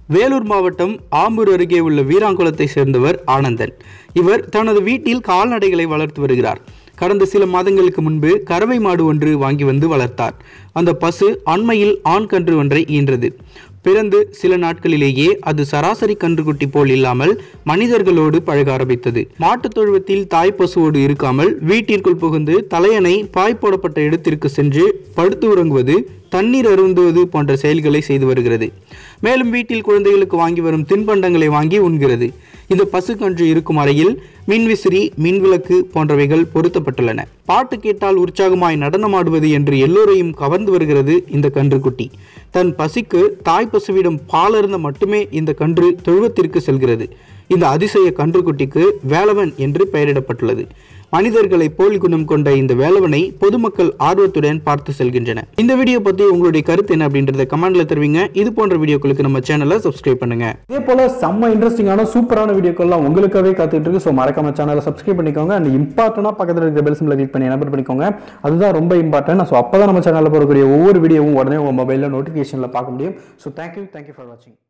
வேலூர் மாவட்டம் ஆம்பூர் அருகே உள்ள வீராங்குளத்தை சேர்ந்தவர் ஆனந்தன். இவர் தனது வீட்டில் கால்நடைகளை வளர்த்து வருகிறார். கடந்த சில மாதங்களுக்கு முன்பு கறவை மாடு ஒன்று வாங்கி வந்து வளர்த்தார். அந்த பசு அண்மையில் ஆண் கன்று ஒன்றை ஈன்றது. பிறந்து சில நாட்களிலேயே அது சராசரி கன்றுக்குட்டி போல் இல்லாமல் மனிதர்களோடு பழக ஆரம்பித்தது. மாட்டுத் தொழுவத்தில் தாய் பசுவோடு இருக்காமல் வீட்டிற்குள் புகுந்து தலையணை பாய் போடப்பட்ட இடத்திற்கு சென்று படுத்து உறங்குவது, தண்ணீர் அருந்துவது போன்ற செயல்களை செய்து வருகிறது. மேலும் வீட்டில் குழந்தைகளுக்கு வாங்கி வரும் தின்பண்டங்களை வாங்கி உண்கிறது. இந்த பசுக்கன்று இருக்கும் அறையில் மின்விசிறி, மின்விளக்கு போன்றவைகள் பொருத்தப்பட்டுள்ளன. பாட்டு கேட்டால் உற்சாகமாய் நடனமாடுவது என்று எல்லோரையும் கவர்ந்து வருகிறது இந்த கன்றுக்குட்டி. தன் பசிக்கு தாய் பசுவிடம் பாலருந்த மட்டுமே இந்த கன்று தொழுவத்திற்கு செல்கிறது. இந்த அதிசய கன்றுக்குட்டிக்கு வேலவன் என்று பெயரிடப்பட்டுள்ளது. மனிதர்களை போலி குணம் கொண்ட இந்த வேலவனை பொதுமக்கள் ஆர்வத்துடன் பார்த்து செல்கின்றனர். இந்த வீடியோ பத்தி உங்களுடைய கருத்து என்ன அப்படின்றத கமெண்ட்ல தெரிவிங்க. இது போன்ற வீடியோக்களுக்கு நம்ம சேனலை சப்ஸ்கிரைப் பண்ணுங்க. இதே போல செம்ம இன்ட்ரெஸ்டிங்கான சூப்பரான வீடியோக்கள்லாம் உங்களுக்காகவே காத்துட்டு இருக்கு. ஸோ மறக்காம சேனலை சப்ஸ்கிரைப் பண்ணிக்கோங்க. அண்ட் இம்பார்ட்டன்டா பக்கத்தில் இருக்கிற பெல் சிம்பலை கிளிக் பண்ணி எனேபிள் பண்ணிக்கோங்க. அதுதான் ரொம்ப இம்பார்ட்டன்ட். ஸோ அப்பதான் நம்ம சேனலில் போகக்கூடிய ஒவ்வொரு வீடியோவும் உடனே உங்க மொபைலில் நோட்டிஃபிகேஷன்ல பார்க்க முடியும். ஸோ தேங்க்யூ ஃபார் வாட்சிங்.